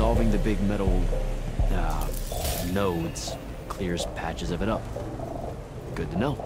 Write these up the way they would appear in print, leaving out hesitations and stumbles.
dissolving the big metal nodes clears patches of it up. Good to know.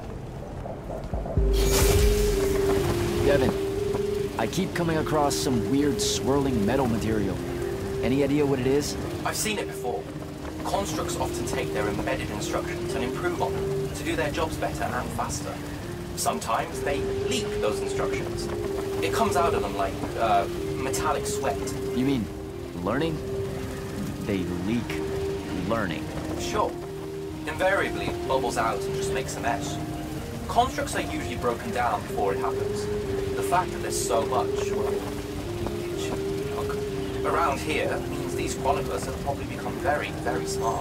Devin, I keep coming across some weird swirling metal material. Any idea what it is? I've seen it before. Constructs often take their embedded instructions and improve on them to do their jobs better and faster. Sometimes they leak those instructions. It comes out of them like metallic sweat. You mean learning? They leak learning. Sure. Invariably, it bubbles out and just makes a mess. Constructs are usually broken down before it happens. The fact that there's so much, well, leakage around here means these chroniclers have probably become very, very smart.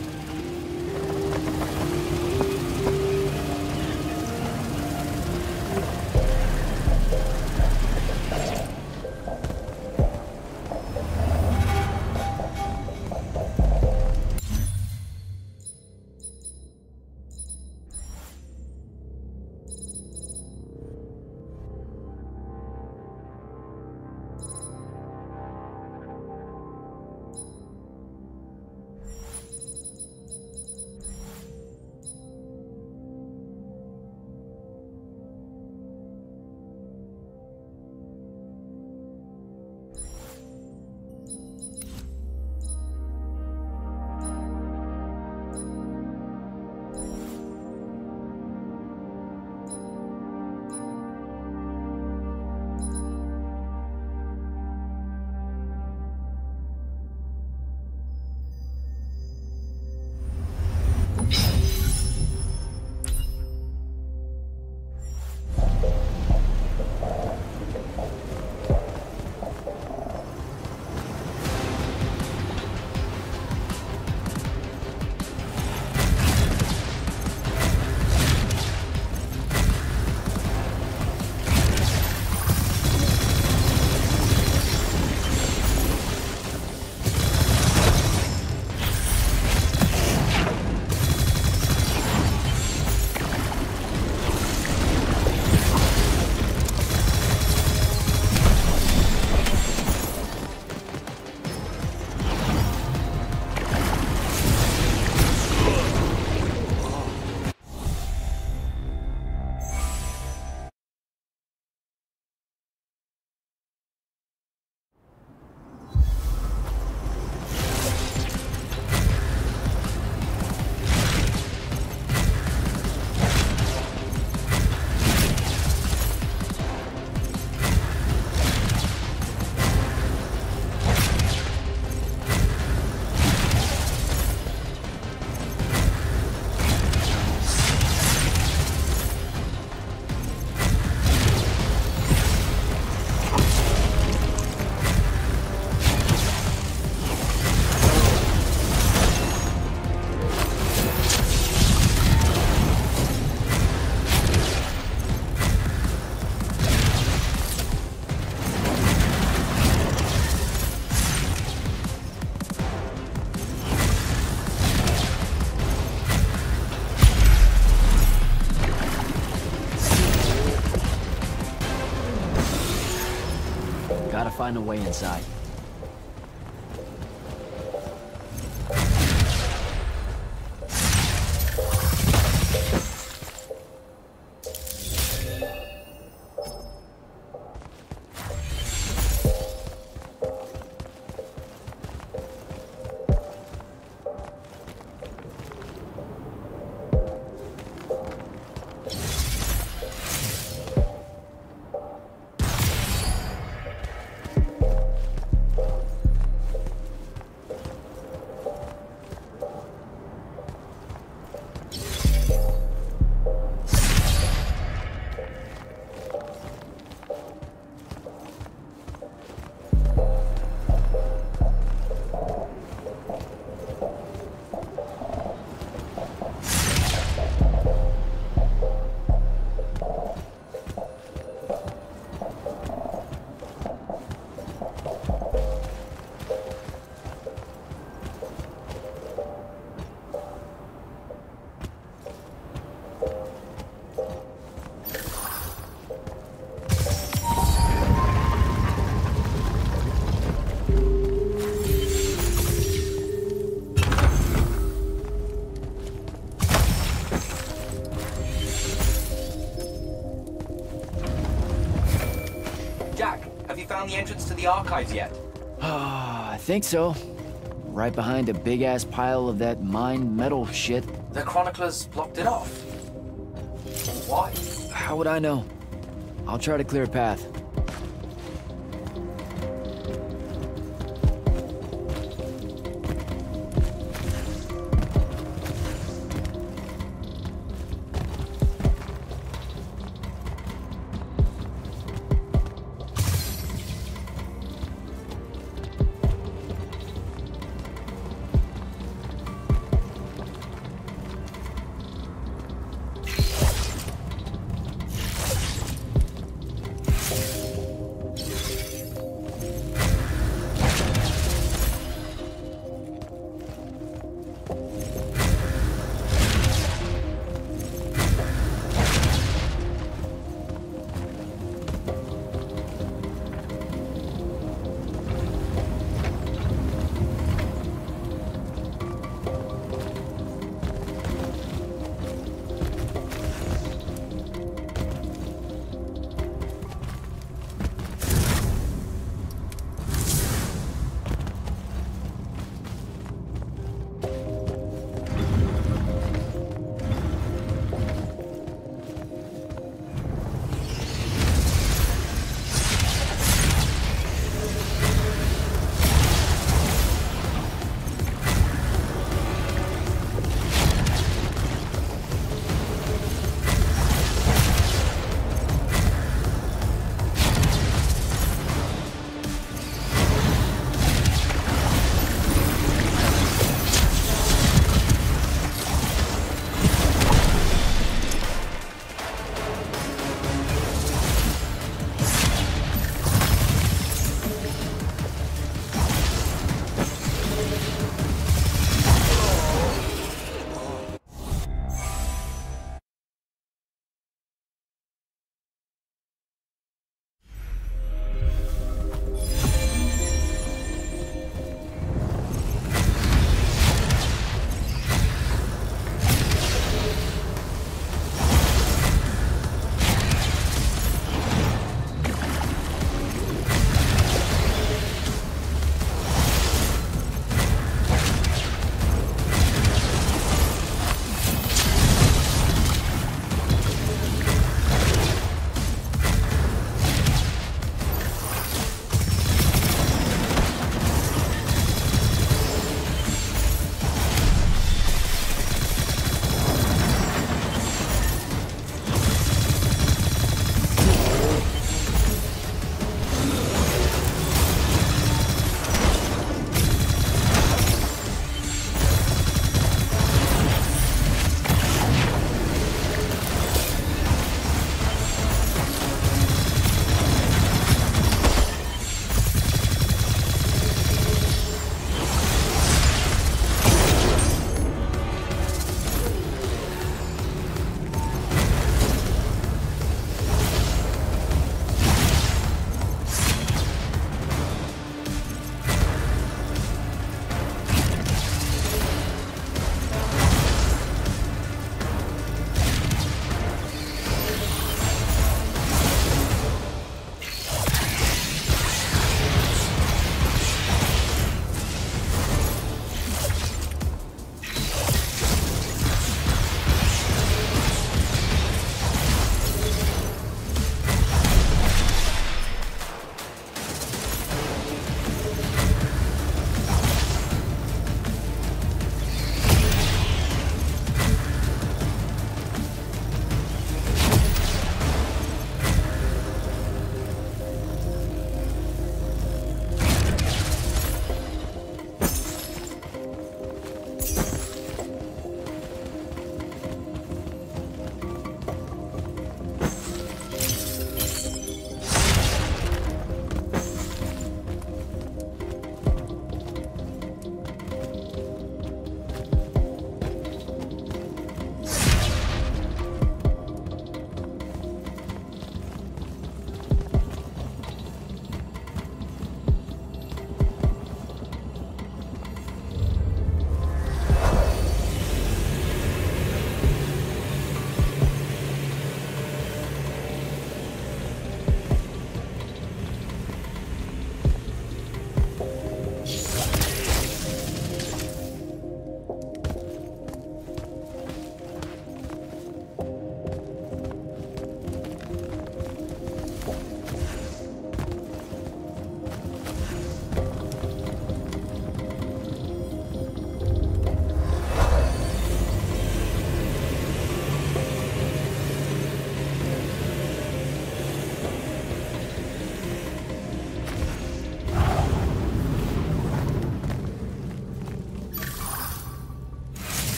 Gotta find a way inside. found the entrance to the archives yet? I think so. Right behind a big-ass pile of that mined metal shit. The chroniclers blocked it off. Why? How would I know? I'll try to clear a path.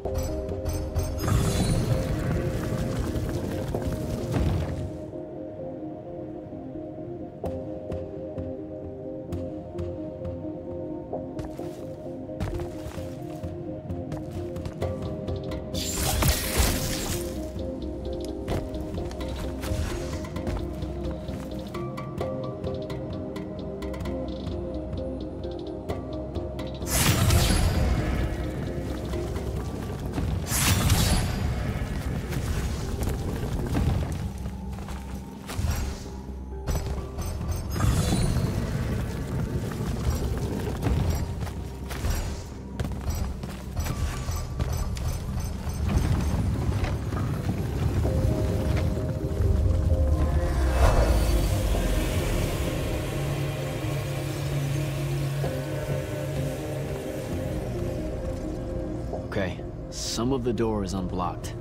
Okay, some of the door is unblocked.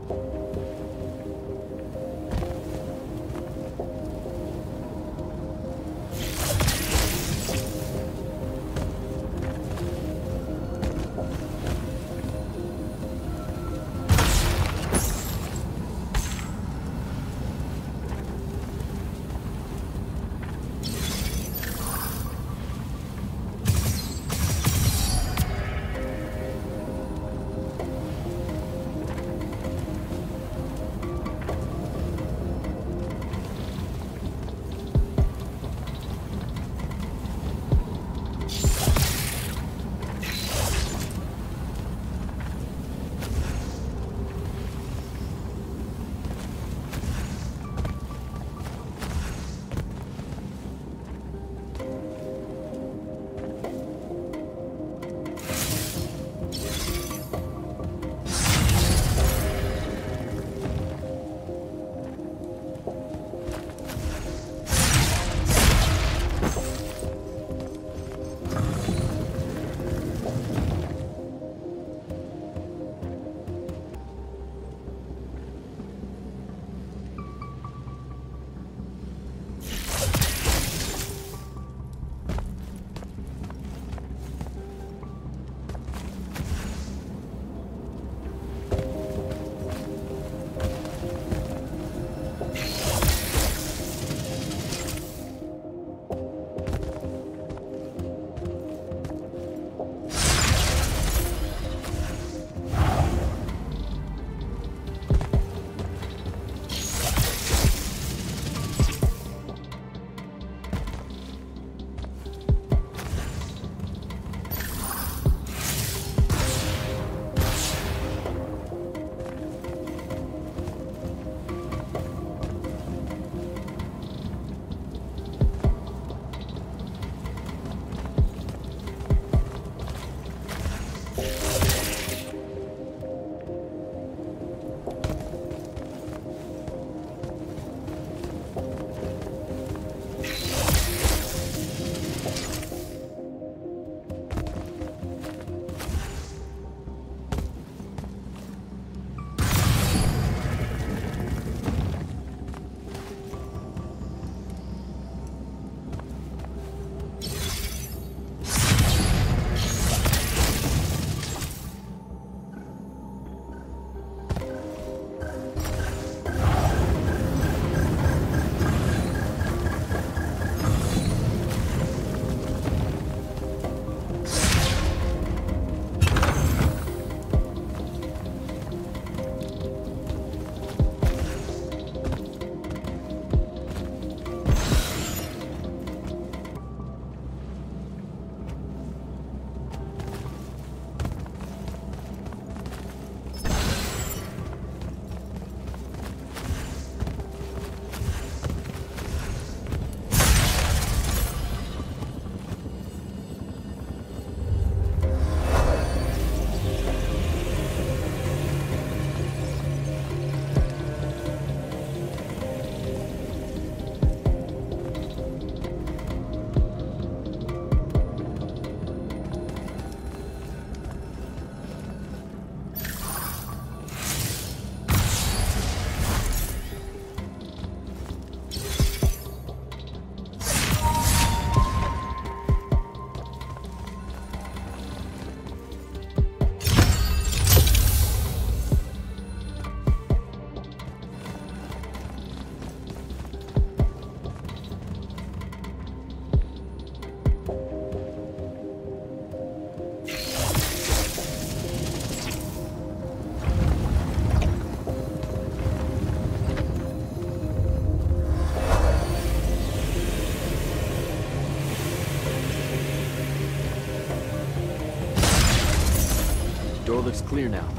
Door looks clear now.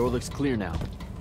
Door looks clear now.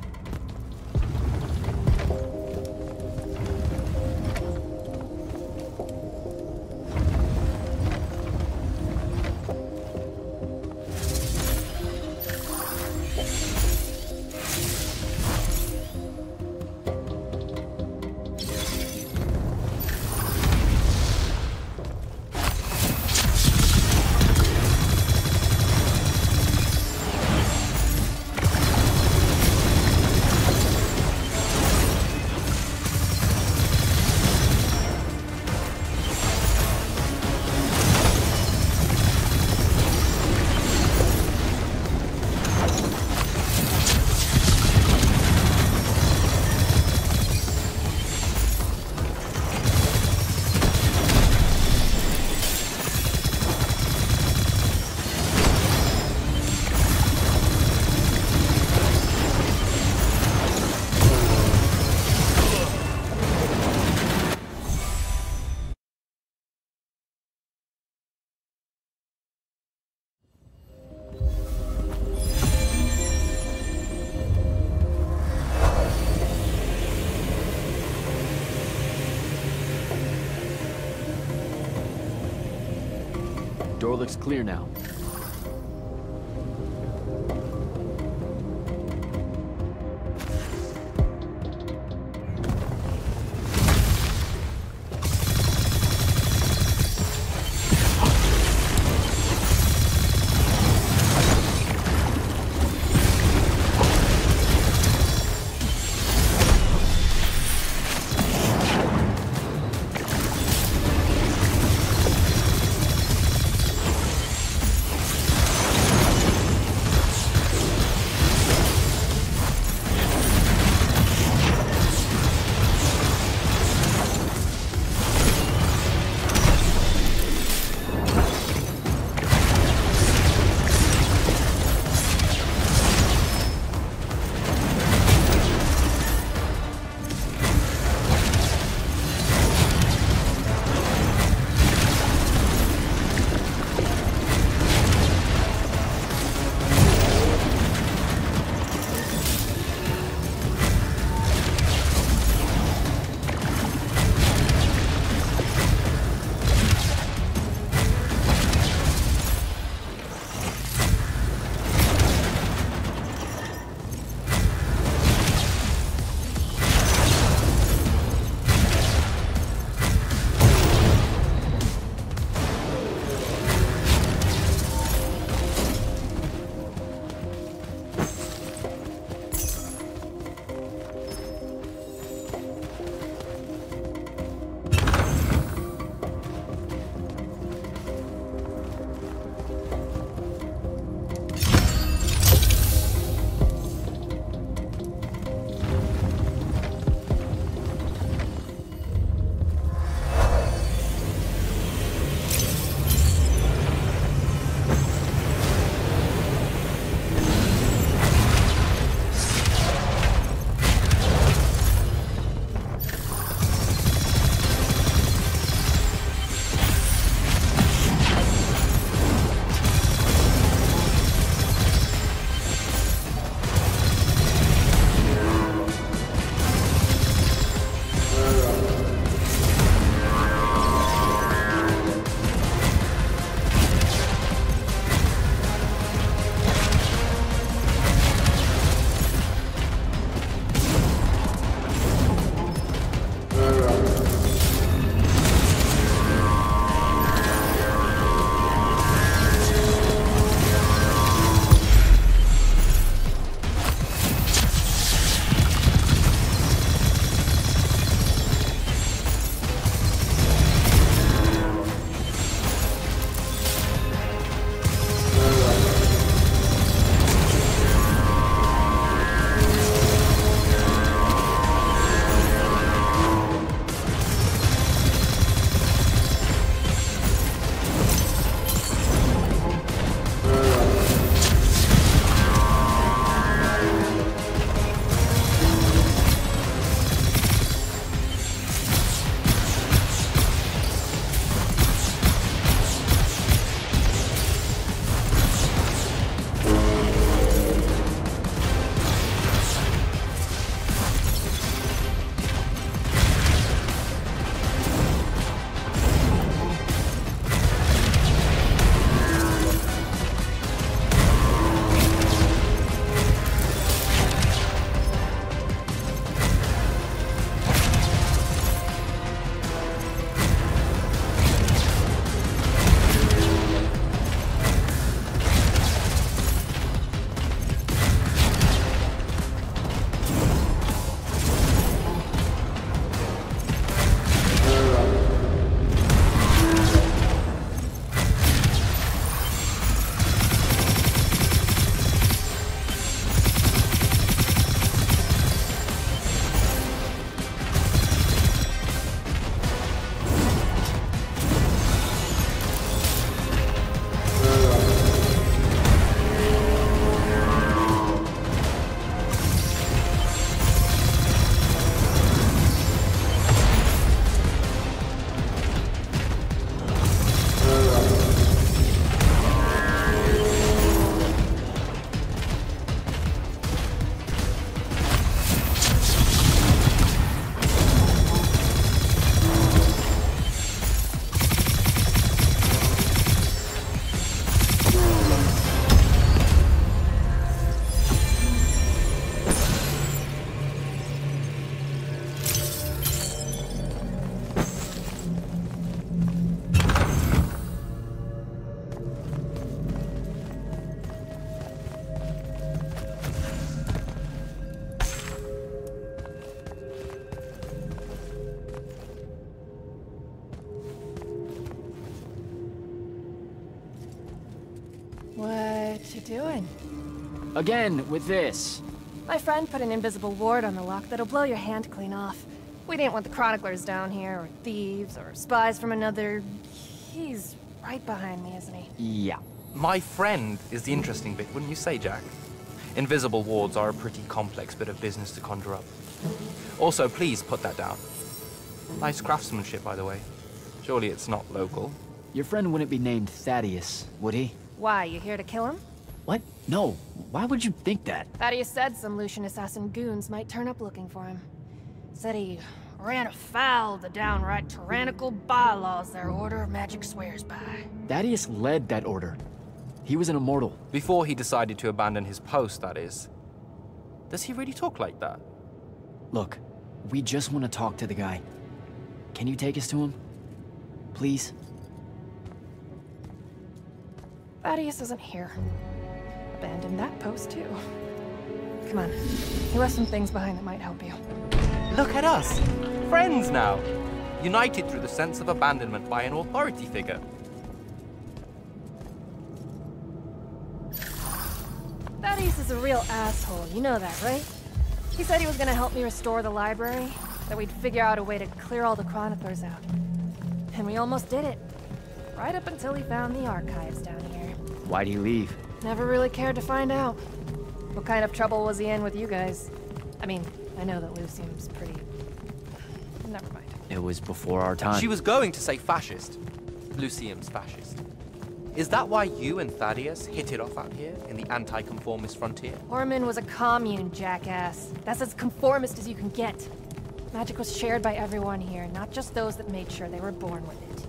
Door looks clear now. you doing? Again, with this. My friend put an invisible ward on the lock that'll blow your hand clean off. We didn't want the chroniclers down here, or thieves, or spies from another... He's right behind me, isn't he? Yeah. My friend is the interesting bit, wouldn't you say, Jack? Invisible wards are a pretty complex bit of business to conjure up. Also, please put that down. Nice craftsmanship, by the way. Surely it's not local. Your friend wouldn't be named Thaddeus, would he? Why, you here to kill him? What? No. Why would you think that? Thaddeus said some Lucian assassin goons might turn up looking for him. Said he ran afoul of the downright tyrannical bylaws their order of magic swears by. Thaddeus led that order. He was an immortal. Before he decided to abandon his post, that is. Does he really talk like that? Look, we just want to talk to the guy. Can you take us to him? Please? Thaddeus isn't here. Abandoned that post, too. Come on. He left some things behind that might help you. Look at us! Friends now! United through the sense of abandonment by an authority figure. Thaddeus is a real asshole, you know that, right? He said he was gonna help me restore the library, that we'd figure out a way to clear all the chroniclers out. And we almost did it. Right up until he found the archives down here. Why'd he leave? Never really cared to find out. What kind of trouble was he in with you guys? I mean, I know that Lucium's pretty... Never mind. It was before our time. She was going to say fascist. Lucium's fascist. Is that why you and Thaddeus hit it off out here in the anti-conformist frontier? Orman was a commune, jackass. That's as conformist as you can get. Magic was shared by everyone here, not just those that made sure they were born with it.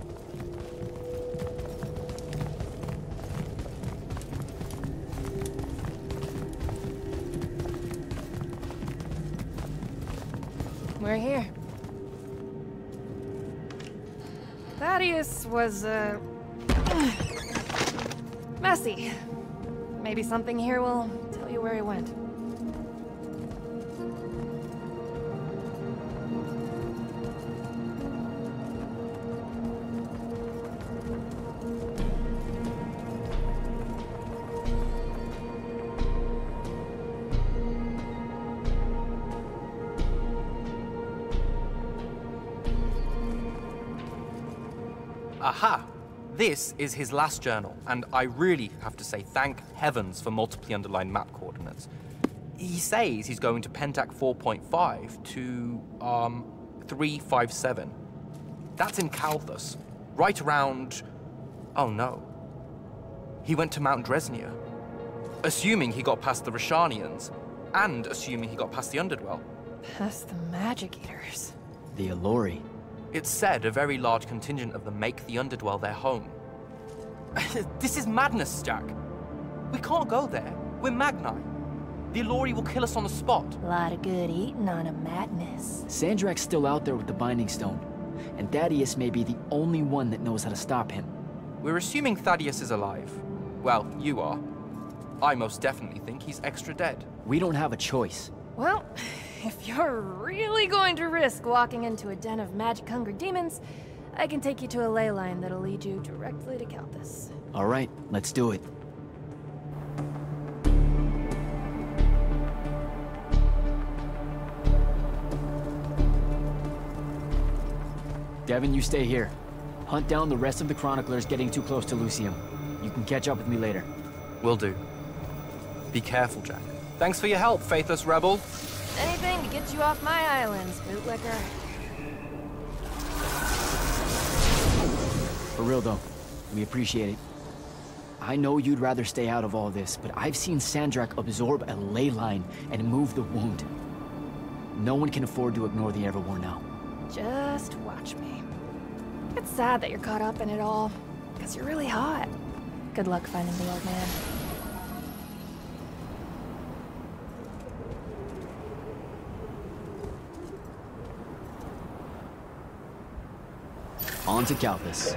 We're here. Thaddeus was, messy. Maybe something here will tell you where he went. Aha! This is his last journal, and I really have to say thank heavens for multiply underlined map coordinates. He says he's going to Pentac 4.5 to, 357. That's in Kalthus, right around... oh no. He went to Mount Dresnia. Assuming he got past the Rashanians, and assuming he got past the Underdwell. Past the Magic Eaters. The Allori. It's said a very large contingent of them make the Underdwell their home. This is madness, Jack. We can't go there. We're Magni. The Allori will kill us on the spot. A lot of good eating on a madness. Sandrak's still out there with the Binding Stone, and Thaddeus may be the only one that knows how to stop him. We're assuming Thaddeus is alive. Well, you are. I most definitely think he's extra dead. We don't have a choice. Well, if you're really going to risk walking into a den of magic-hungry demons, I can take you to a ley line that'll lead you directly to Kalthus. All right, let's do it. Devin, you stay here. Hunt down the rest of the Chroniclers getting too close to Lucium. You can catch up with me later. Will do. Be careful, Jack. Thanks for your help, faithless rebel. Anything to get you off my islands, bootlicker. For real though, we appreciate it. I know you'd rather stay out of all this, but I've seen Sandrak absorb a ley line and move the wound. No one can afford to ignore the Everwar now. Just watch me. It's sad that you're caught up in it all, because you're really hot. Good luck finding the old man. On to Kalthus.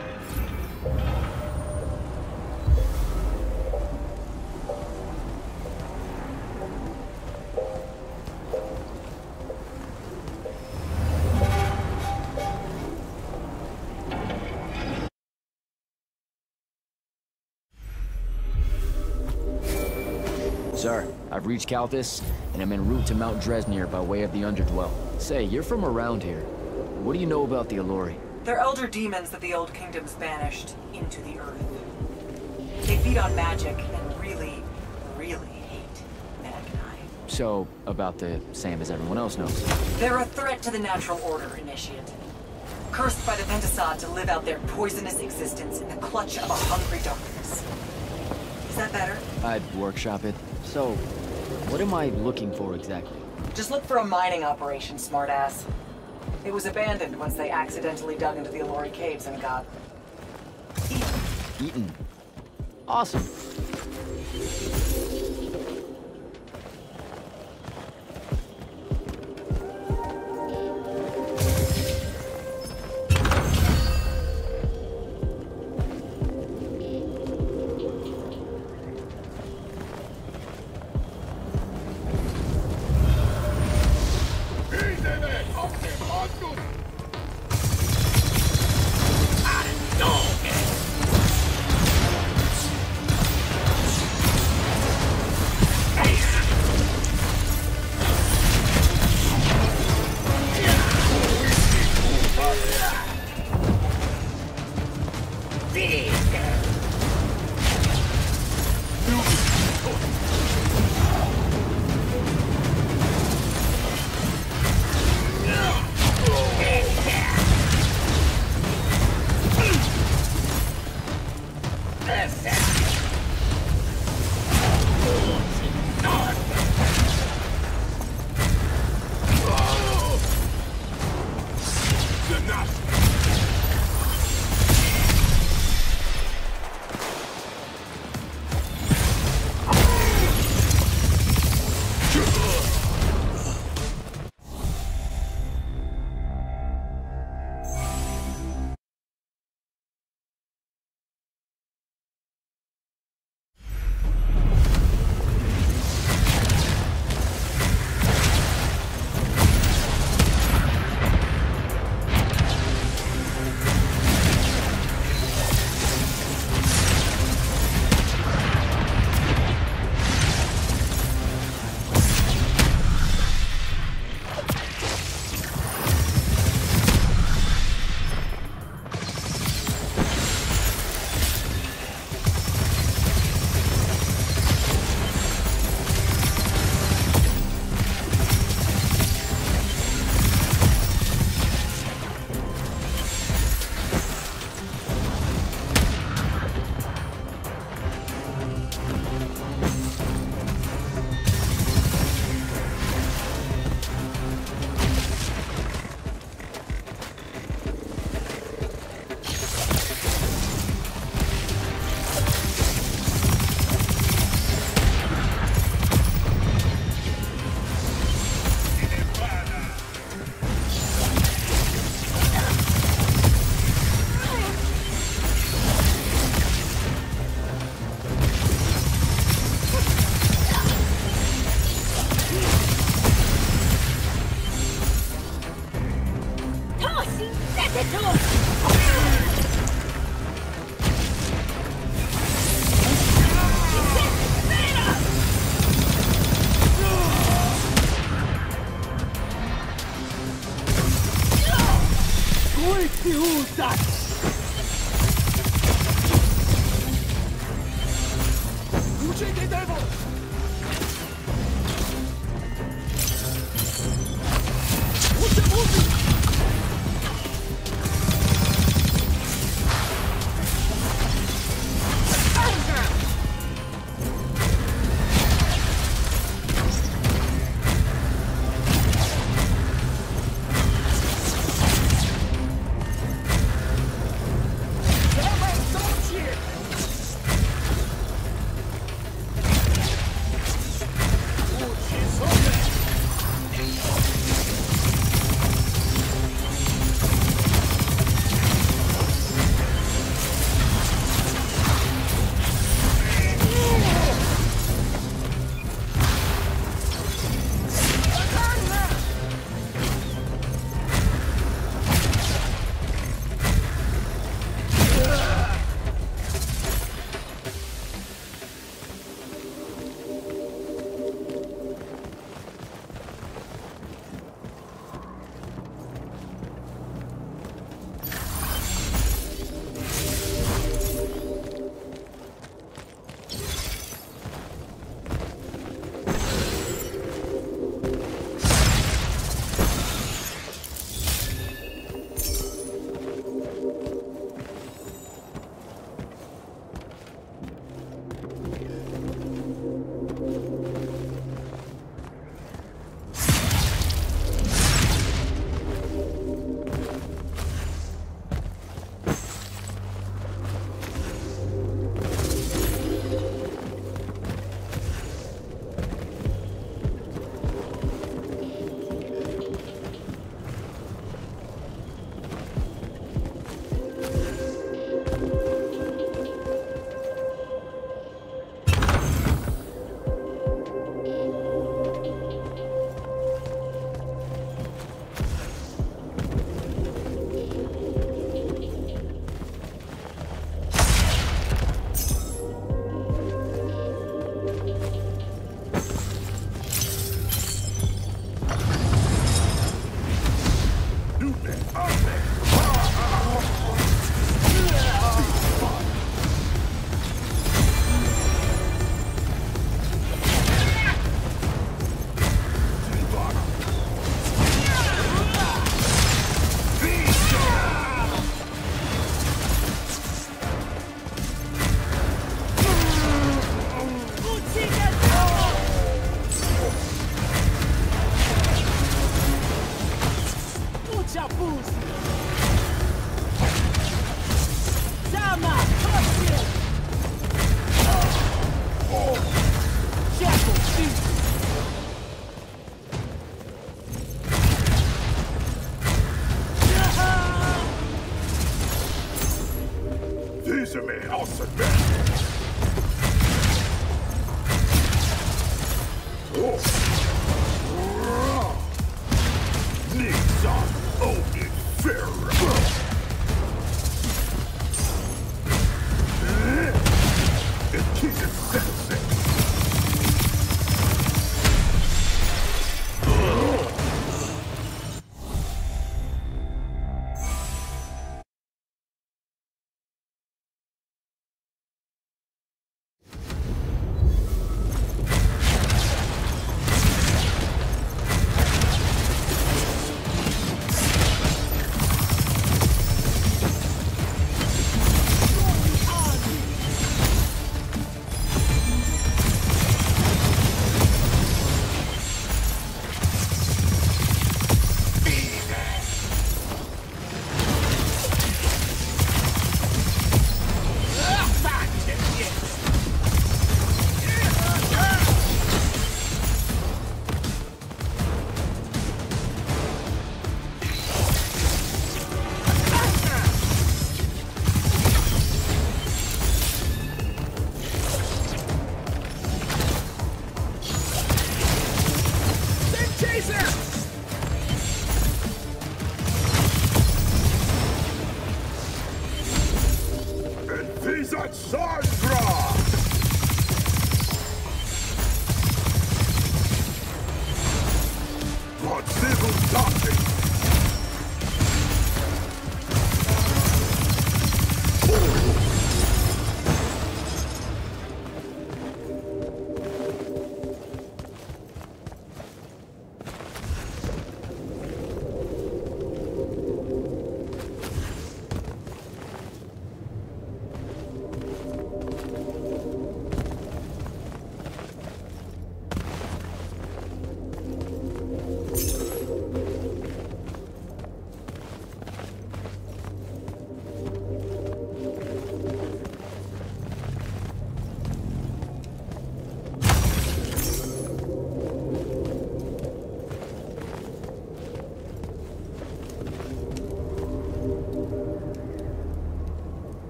sir. I've reached Calthus, and I'm en route to Mount Dresnir by way of the Underdwell. Say, you're from around here. What do you know about the Alluri? They're elder demons that the Old Kingdom's banished into the Earth. They feed on magic and really, really hate mankind. So, about the same as everyone else knows. They're a threat to the natural order, Initiate. Cursed by the Pentasod to live out their poisonous existence in the clutch of a hungry darkness. Is that better? I'd workshop it. So, what am I looking for exactly? Just look for a mining operation, smartass. It was abandoned once they accidentally dug into the Alluri caves and got eaten. Eaten. Awesome.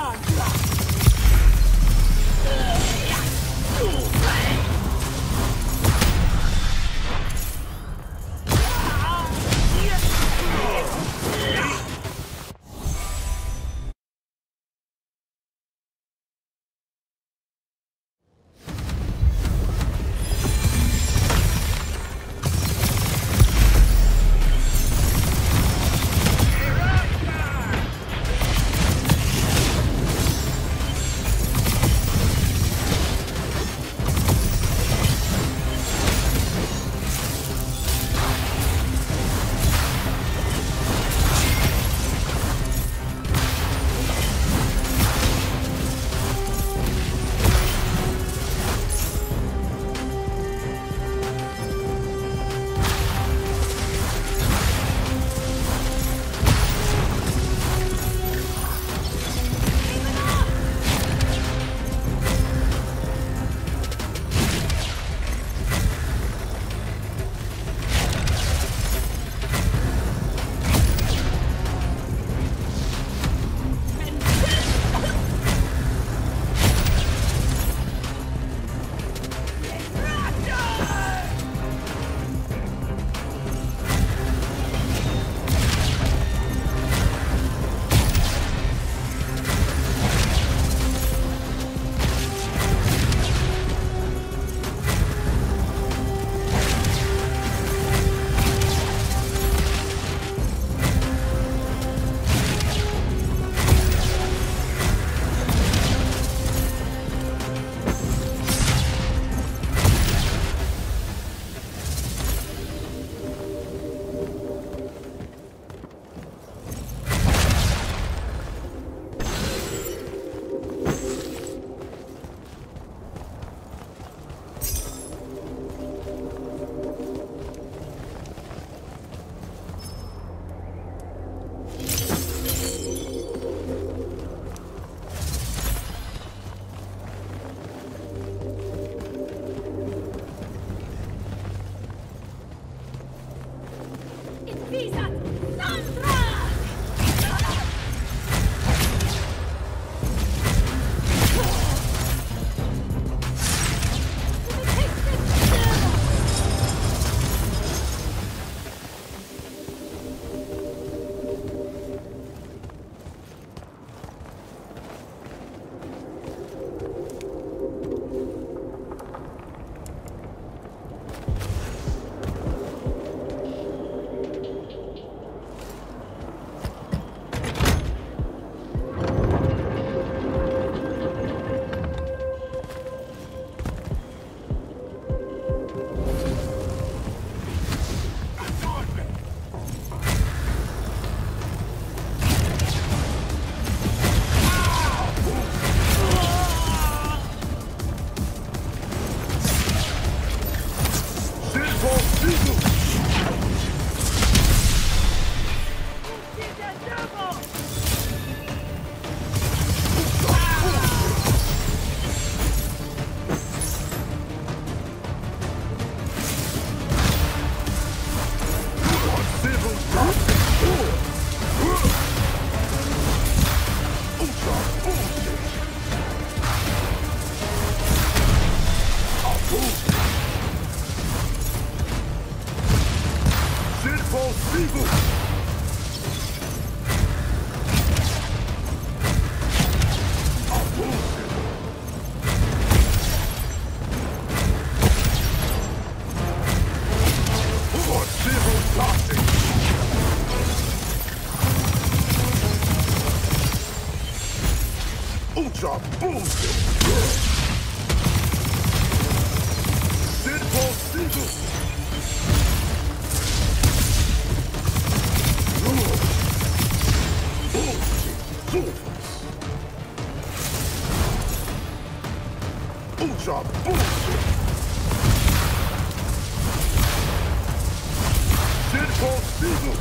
Ultra bullshit! Sinful Siegel! Ultra bullshit! Sinful Siegel!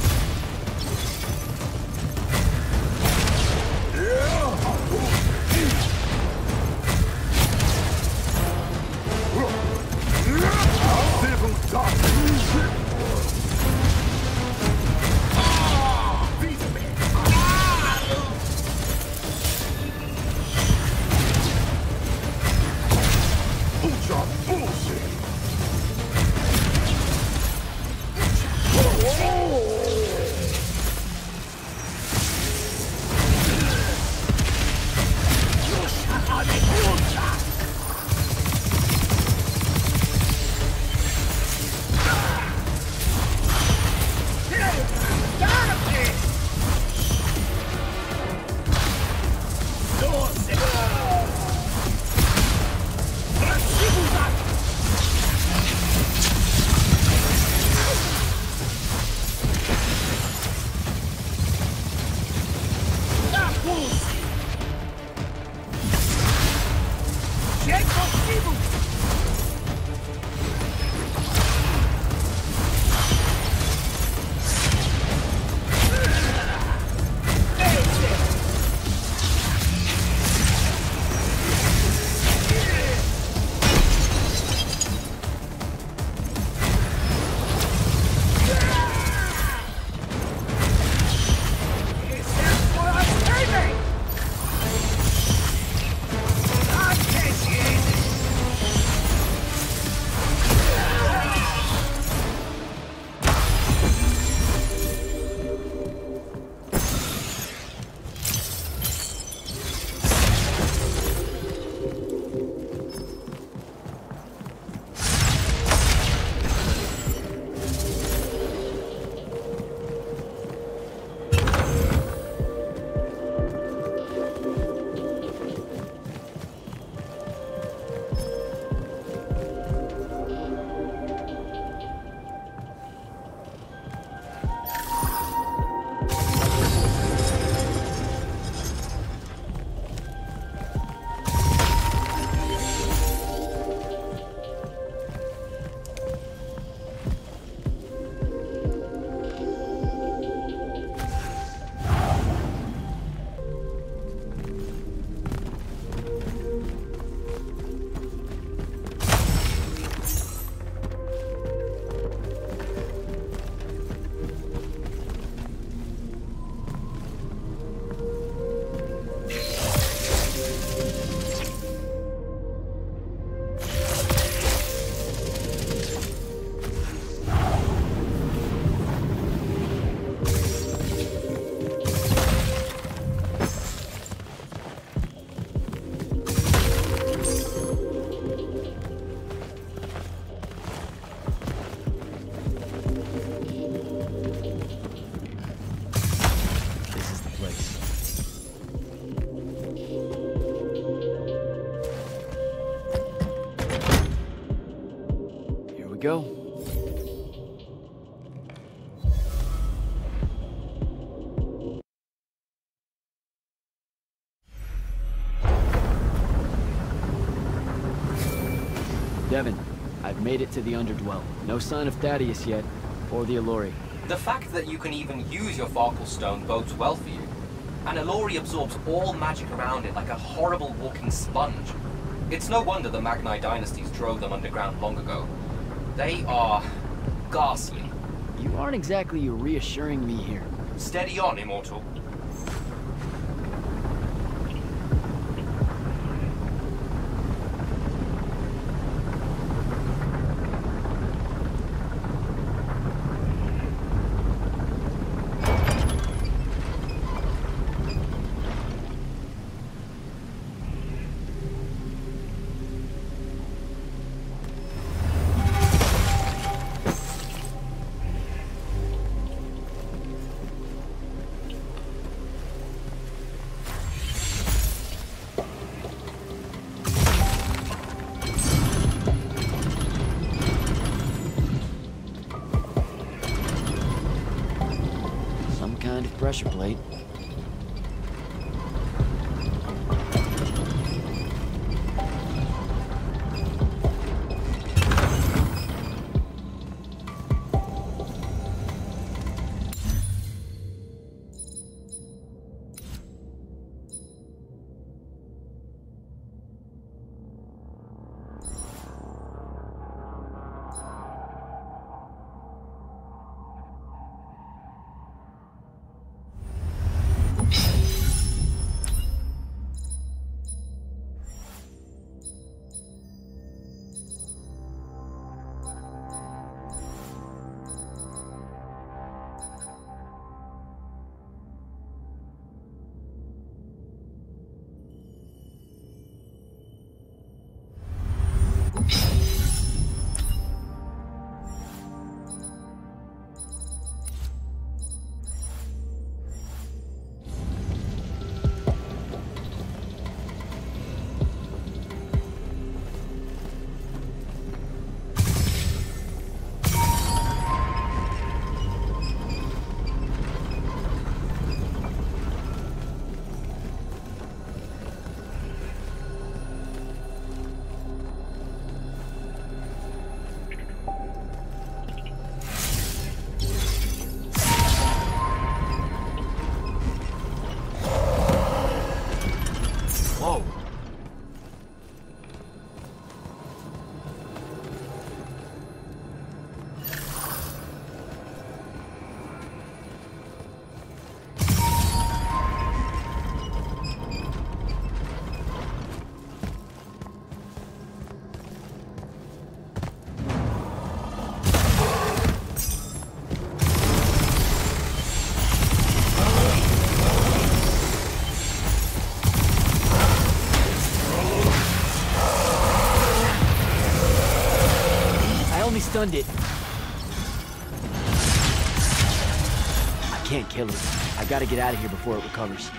go. Devin, I've made it to the Underdwell. No sign of Thaddeus yet, or the Allori. The fact that you can even use your Farkle Stone bodes well for you. An Allori absorbs all magic around it like a horrible walking sponge. It's no wonder the Magni dynasties drove them underground long ago. They are ghastly. You aren't exactly reassuring me here. Steady on, Immortal. Pressure plate. Stunned it. I can't kill it. I gotta get out of here before it recovers.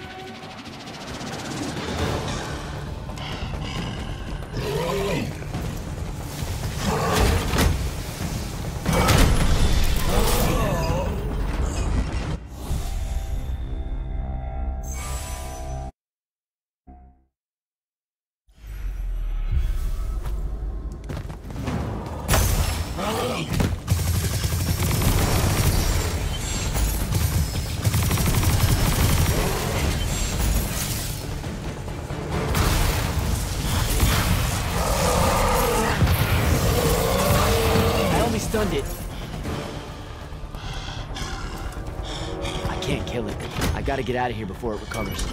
Stunned it. I can't kill it. I gotta get out of here before it recovers.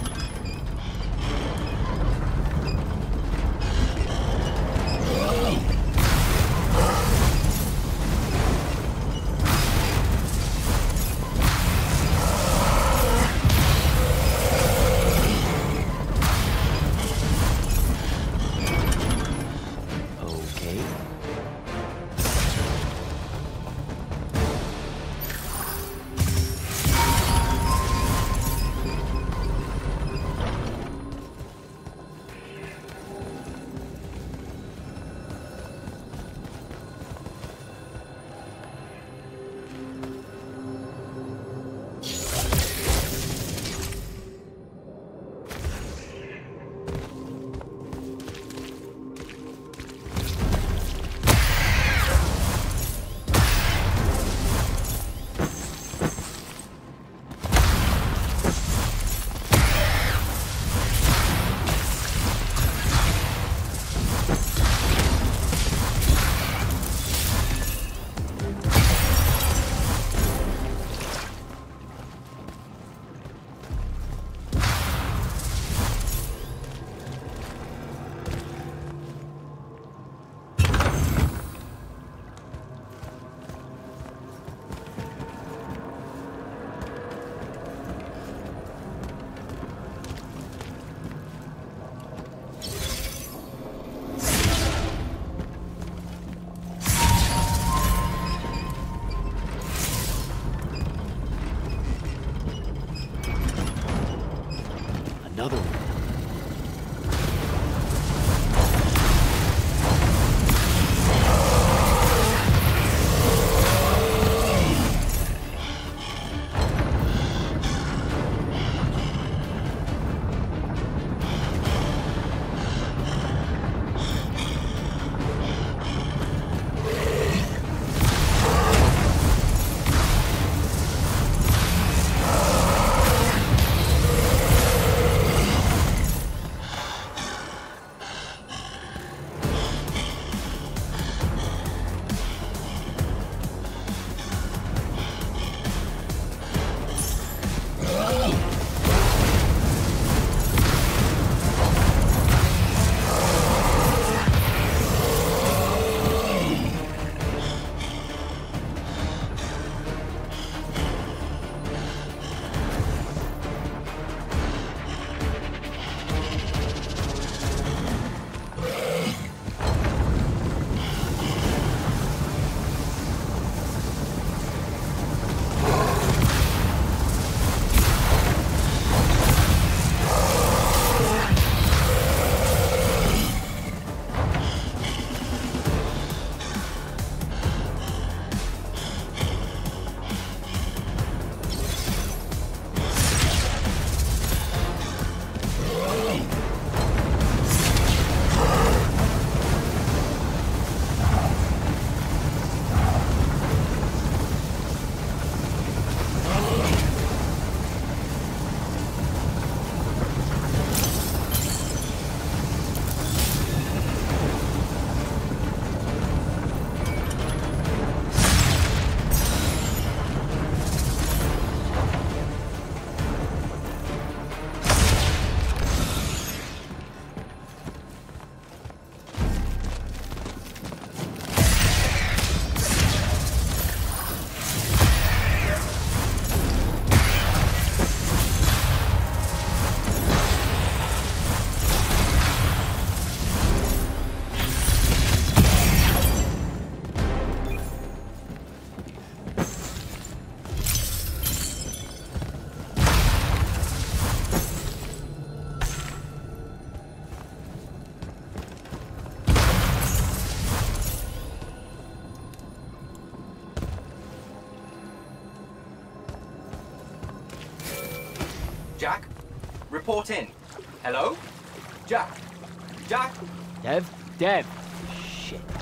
another one. Jack? Report in. Hello? Jack? Jack? Dev? Dev! Shit.